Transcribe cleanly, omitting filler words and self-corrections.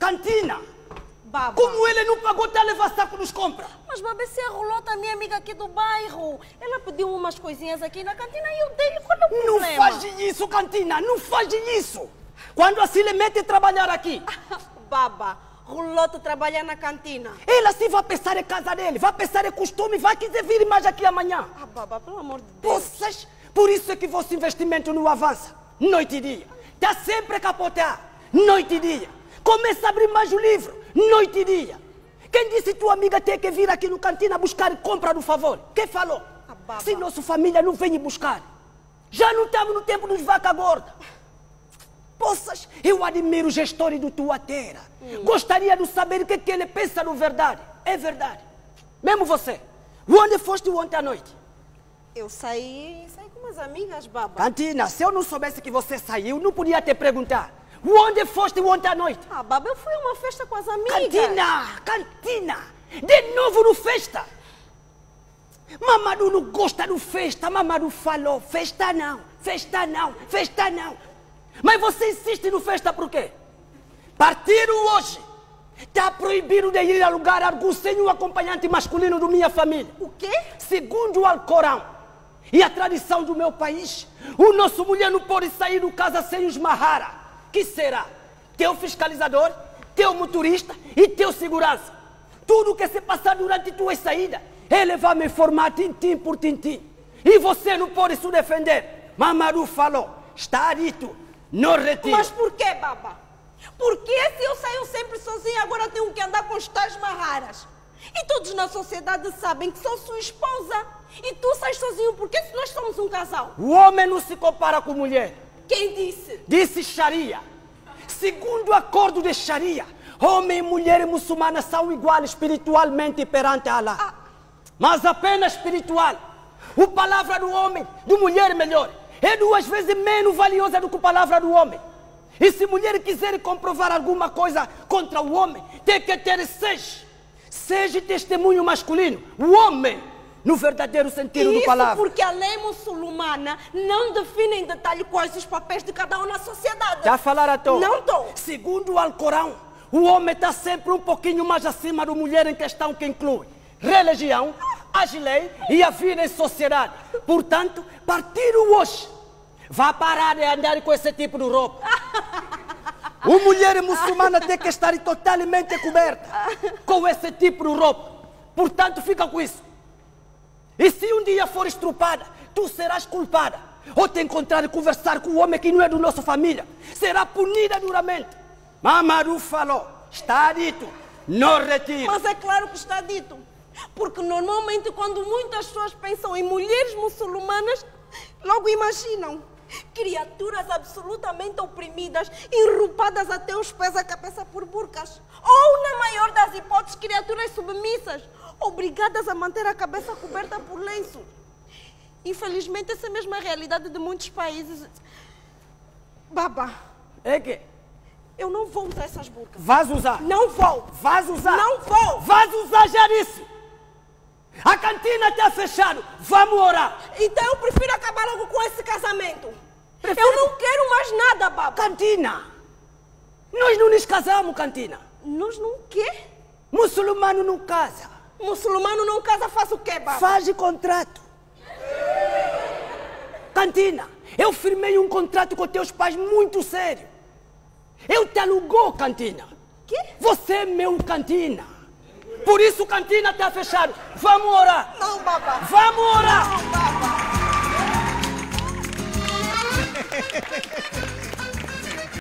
Cantina. Baba. Como ele não pagou, tá a levar saco nos compras. Mas, Baba, essa é a Rolota, minha amiga aqui do bairro. Ela pediu umas coisinhas aqui na cantina e eu dei-lhe. Qual é o Não problema? faz isso, Cantina, não faz isso. Quando assim ele mete a trabalhar aqui. Baba, Rolota trabalha na cantina. Ela sim vai pensar em casa dele, vai pensar em costume, vai quiser vir mais aqui amanhã. Ah, Baba, pelo amor de Deus. Vocês, por isso é que vosso investimento não avança, noite e dia. Está sempre a capotar, noite e dia. Começa a abrir mais o livro, noite e dia. Quem disse tua amiga tem que vir aqui no cantina buscar compra do favor? Quem falou? Baba. Se nossa família não vem buscar, já não estamos no tempo dos vaca gorda. Poças, eu admiro os gestores do tua terra. Gostaria de saber o que ele pensa no verdade. É verdade. Mesmo você. Onde foste ontem à noite? Eu saí com umas amigas, Baba. Cantina, se eu não soubesse que você saiu, não podia te perguntar. Onde foste ontem à noite? Ah, Baba, eu fui a uma festa com as amigas. Cantina, de novo no festa. Mamadu não gosta do festa, Mamadu falou, festa não. Mas você insiste no festa por quê? Partiram hoje. Está proibido de ir a lugar algum sem um acompanhante masculino da minha família. O quê? Segundo o Alcorão e a tradição do meu país, o nosso mulher não pode sair de casa sem os mahara. Que será? Teu fiscalizador, teu motorista e teu segurança. Tudo que se passar durante tua saída, ele vai me informar tintim por tintim. E você não pode se defender. Mamadu falou, está dito, não retiro. Mas por quê, Baba? Por que se eu saio sempre sozinha, agora tenho que andar com os tais maharas? E todos na sociedade sabem que sou sua esposa. E tu sais sozinho, porque se nós somos um casal? O homem não se compara com mulher. Quem disse? Disse Sharia. Segundo o acordo de Sharia, homem e mulher muçulmanas são iguais espiritualmente perante Allah. Mas apenas espiritual. A palavra do homem, de mulher melhor, é 2 vezes menos valiosa do que a palavra do homem. E se mulher quiser comprovar alguma coisa contra o homem, tem que ter 6 testemunho masculino. O homem, no verdadeiro sentido da palavra. Isso porque a lei muçulmana não define em detalhe quais os papéis de cada um na sociedade. Está a falar à toa? Não estou. Segundo o Alcorão, o homem está sempre um pouquinho mais acima da mulher em questão que inclui religião, as leis e a vida em sociedade. Portanto, partiram hoje. Vá parar de andar com esse tipo de roupa. Uma mulher muçulmana tem que estar totalmente coberta com esse tipo de roupa. Portanto, fica com isso. E se um dia for estrupada, tu serás culpada. Ou te encontrar e conversar com um homem que não é da nossa família, será punida duramente. Mamadu falou, está dito, não retiro. Mas é claro que está dito. Porque normalmente quando muitas pessoas pensam em mulheres muçulmanas, logo imaginam criaturas absolutamente oprimidas, enrupadas até os pés à cabeça por burcas. Ou, na maior das hipóteses, criaturas submissas, obrigadas a manter a cabeça coberta por lenço. Infelizmente, essa é a mesma realidade de muitos países. Baba. É que? Eu não vou usar essas burcas. Vais usar. Não vou. Vais usar. Não vou. Vais usar, já disse. A cantina está fechada. Vamos orar. Então eu prefiro acabar logo com esse casamento. Eu não quero mais nada, Baba. Cantina. Nós não nos casamos, Cantina. Nós não quê? Muçulmano não casa. Muçulmano não casa, faz o quê, Baba? Faz contrato. Cantina, eu firmei um contrato com teus pais muito sério. Eu te alugou, Cantina. Quê? Você é meu Cantina. Por isso, Cantina está fechado. Vamos orar. Não, Baba. Vamos orar. Não.